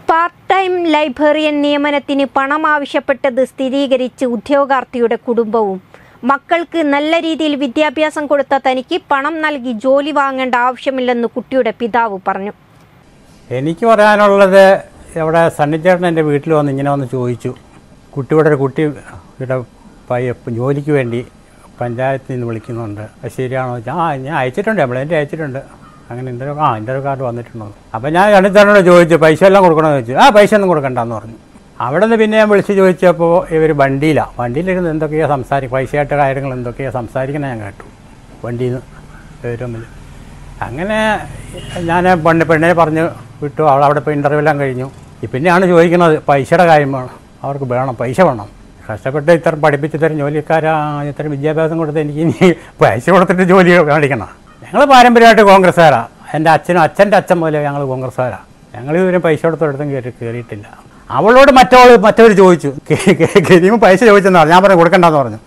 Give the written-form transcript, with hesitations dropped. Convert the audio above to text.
Part time librarian നിയമനത്തിന് പണം ആവശ്യപ്പെട്ടത് സ്ഥിരീകരിച്ച് ഉദ്യോഗാർത്ഥിയുടെ കുടുംബവും മക്കൾക്ക് നല്ല രീതിയിൽ വിദ്യാഭ്യാസം കൊടുത്ത തനിക്ക് പണം നൽകി ജോലി വാങ്ങേണ്ട ആവശ്യമില്ലെന്ന് കുട്ടിയുടെ പിതാവ് പറഞ്ഞു. എനിക്ക് പറയാനുള്ളത്, ഇവിടെ സണ്ണിച്ചേട്ടൻ എൻ്റെ വീട്ടിൽ വന്ന് ഇങ്ങനെ വന്ന് ചോദിച്ചു, കുട്ടിയുടെ ഒരു കുട്ടിയുടെ ജോലിക്ക് വേണ്ടി പഞ്ചായത്തിൽ നിന്ന് വിളിക്കുന്നുണ്ട്, അത് ശരിയാണോ? ഞാൻ അയച്ചിട്ടുണ്ട്, എംപ്ലോയ്മെൻ്റ് അയച്ചിട്ടുണ്ട്, അങ്ങനെ ഇൻ്റർവ്യൂ കാർഡ് വന്നിട്ടുണ്ടോ? അപ്പോൾ ഞാൻ സണ്ണിച്ചേട്ടനോട് ചോദിച്ചു, പൈസ എല്ലാം കൊടുക്കണമെന്ന് ചോദിച്ചു. പൈസ ഒന്നും കൊടുക്കണ്ടെന്ന് പറഞ്ഞു. അവിടെ നിന്ന് പിന്നെ ഞാൻ വിളിച്ച് ചോദിച്ചപ്പോൾ ഇവർ വണ്ടിയിലിരുന്ന് എന്തൊക്കെയാണ് പൈസയായിട്ട് കാര്യങ്ങൾ എന്തൊക്കെയാണ് സംസാരിക്കുന്നത് ഞാൻ കേട്ടു വണ്ടിയിൽ നിന്ന് തമ്മിൽ. അങ്ങനെ ഞാൻ പെണ്ണിനെ പറഞ്ഞ് വിട്ടു. അവിടെ ഇപ്പോൾ ഇൻ്റർവ്യൂ എല്ലാം കഴിഞ്ഞു. പിന്നെയാണ് ചോദിക്കുന്നത് പൈസയുടെ കാര്യം വേണം, അവർക്ക് വേണം, പൈസ വേണം. കഷ്ടപ്പെട്ട് ഇത്ര പഠിപ്പിച്ച് ഇത്തരം ഇത്ര വിദ്യാഭ്യാസം കൊടുത്ത് എനിക്ക് ഇനി പൈസ കൊടുത്തിട്ട് ജോലി കാണിക്കണം. ഞങ്ങൾ പാരമ്പര്യമായിട്ട് കോൺഗ്രസ്സുകാരാണ്. എൻ്റെ അച്ഛൻ്റെ അച്ഛൻ പോലെ ഞങ്ങൾ കോൺഗ്രസ്സുകാരാണ്. ഞങ്ങൾ ഇതുവരെ പൈസ കൊടുത്തെടുത്തും കയറിയിട്ടില്ല. അവളോട് മറ്റവർ ചോദിച്ചു, പൈസ ചോദിച്ചെന്ന് പറഞ്ഞു. ഞാൻ പറഞ്ഞു കൊടുക്കണ്ടെന്ന് പറഞ്ഞു.